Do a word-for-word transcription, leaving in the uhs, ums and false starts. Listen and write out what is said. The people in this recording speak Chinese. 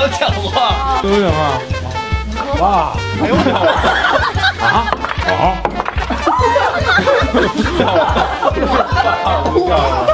有讲话， 都有讲话。哇，还有鸟啊啊！